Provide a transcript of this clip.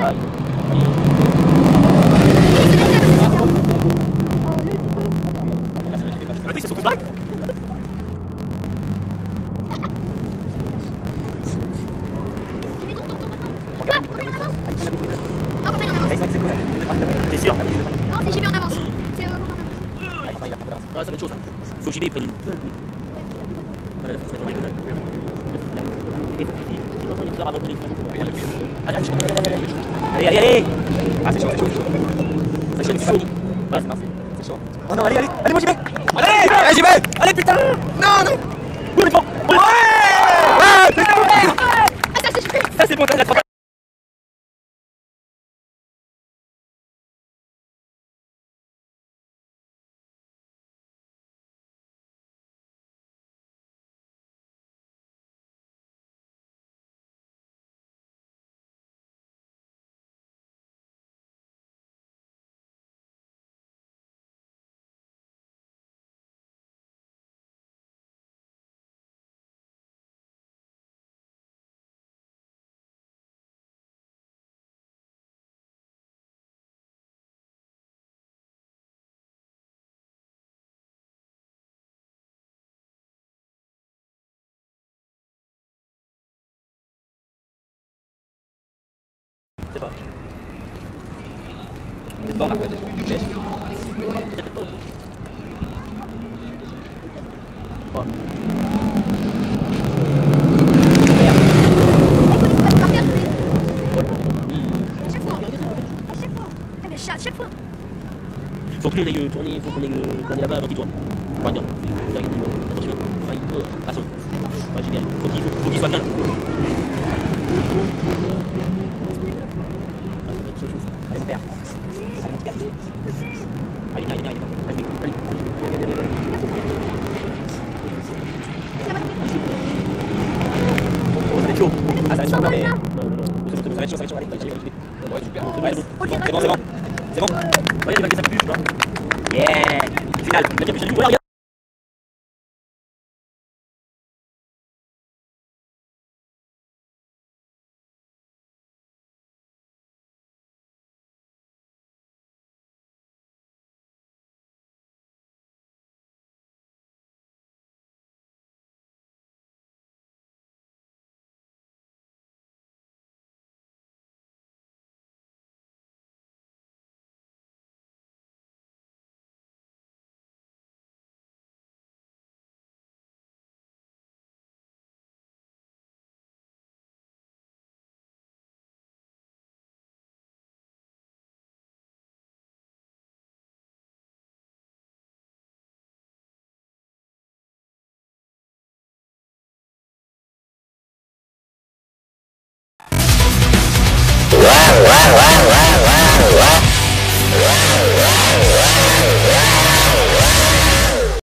c'est son bac. T'es sûr? Non, c'est JB en avance. C'est Ah, ça va être chaud ça. Faut que JB prenne une. Allez, allez, allez! Ah, c'est chaud, c'est chaud. C'est chaud, c'est chaud. Ouais, c'est parti. C'est chaud. Oh non, allez, allez, allez, moi j'y vais! Allez! Allez, j'y vais! Allez, putain! Non, non! Oui, mais bon! Ouais! Ah, putain! Ah, ça c'est JB. Ça, c'est bon, t'as la trois. C'est pas. C'est pas, Marc, ouais. Bon. Chaque fois. Faut que les tourner, faut qu'on ait là-bas avant qu'il tourne. Ouais, non. Attention. Enfin, il peut. Attention. Ouais, génial. Faut qu'il soit bien. Allez, mon père. Allez, mon père. Allez, viens, viens, viens. Allez, allez. Oh, ça va être chaud. Ah, ça va être chaud, mais. Ça va être chaud, ça va être chaud. Allez, allez, allez. Ouais, super. Ouais, c'est bon, c'est bon. C'est bon. Voyez, il va que ça pue, tu vois. Yeah! Final. Il va dire que j'ai du regarde. Wow, wow, wow, wow.